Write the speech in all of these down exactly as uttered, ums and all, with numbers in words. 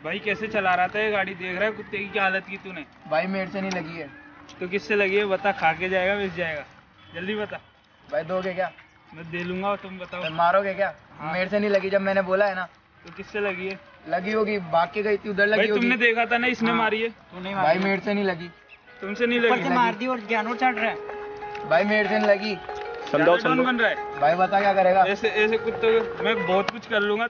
भाई कैसे चला रहा था ये गाड़ी, देख रहा है कुत्ते की क्या हालत की तूने। भाई मेरे से नहीं लगी है। तो किससे लगी है बता, खा के जाएगा बेच जाएगा, जल्दी बता। भाई दोगे क्या? मैं दे लूंगा, तुम बताओ। मारोगे क्या? हाँ। मेरे से नहीं लगी, जब मैंने बोला है ना। तो किससे लगी है? लगी होगी, भाग के गई थी उधर लगी होगी। तुमने देखा था ना इसने हाँ। मारी है। तू नहीं मारी? भाई मेरे से नहीं लगी। तुमसे नहीं लगी? मार दी और ज्ञान चढ़ रहा है। भाई मेरे से नहीं लगी। कौन बन रहा है? भाई बता क्या करेगा? ऐसे ऐसे कुत्तों को मैं बहुत कुछ कर लूंगा।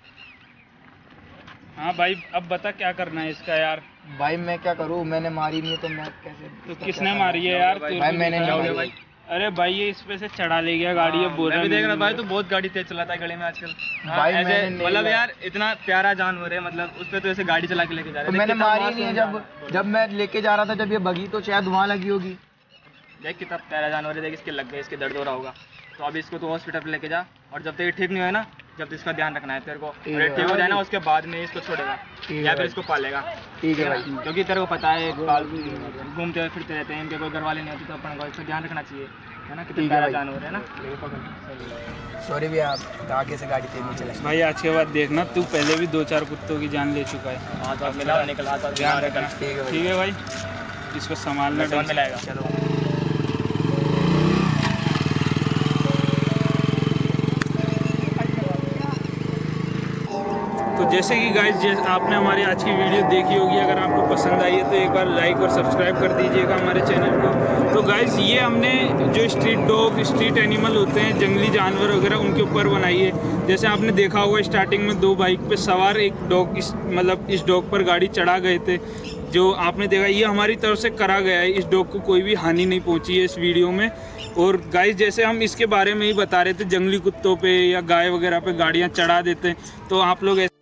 हाँ भाई अब बता क्या करना है इसका यार। भाई मैं क्या करूँ, मैंने मारी नहीं है तो मैं कैसे? तो किसने मारी है यार? भाई मैंने नहीं मारी। अरे भाई ये इस पे से चढ़ा ले गया गाड़ी। अब बोल रहा है देख रहा भाई, तो बहुत गाड़ी तेज चलाता है गले में आजकल। भाई मैंने मतलब यार इतना प्यारा जानवर है, मतलब उस पे तो ऐसे गाड़ी चला के लेके जा रहे हैं। मैंने मारी नहीं है, जब जब मैं लेके जा रहा था, जब ये भगी तो शायद वहाँ लगी होगी। देख कितना प्यारा जानवर है, देख इसके लग गए, इसके दर्द हो रहा होगा। तो अभी इसको तो हॉस्पिटल पे लेके जा, और जब तक ये ठीक नहीं है ना, जब तक इसका ध्यान रखना है तेरे को। और ये ठीक हो जाए ना, उसके बाद में इसको छोड़ेगा या फिर इसको पालेगा। ठीक है भाई, क्योंकि तेरे को पता है घूमते हुए फिरते रहते हैं, इनके कोई घर वाले नहीं होते, तो अपन को इसका ध्यान रखना चाहिए, है ना। कितना प्यारा जानवर है ना। सॉरी भैया, आप आगे से गाड़ी तेज नहीं चलाई। भाई आज के बाद देखना, तू पहले भी दो चार कुत्तों की जान ले चुका है। हाँ तो मिला निकल आता, ध्यान रखना। ठीक है भाई, इसको संभालना मिलाएगा। चलो तो जैसे कि गाइस, जैसे आपने हमारी आज की वीडियो देखी होगी, अगर आपको पसंद आई है तो एक बार लाइक और सब्सक्राइब कर दीजिएगा हमारे चैनल को। तो गाइस ये हमने जो स्ट्रीट डॉग, स्ट्रीट एनिमल होते हैं, जंगली जानवर वगैरह, उनके ऊपर बनाई है। जैसे आपने देखा होगा स्टार्टिंग में दो बाइक पे सवार एक डॉग, इस मतलब इस डॉग पर गाड़ी चढ़ा गए थे, जो आपने देखा। ये हमारी तरफ से करा गया है, इस डॉग को कोई भी हानि नहीं पहुँची है इस वीडियो में। और गाइस जैसे हम इसके बारे में ही बता रहे थे, जंगली कुत्तों पे या गाय वगैरह पे गाड़ियाँ चढ़ा देते हैं, तो आप लोग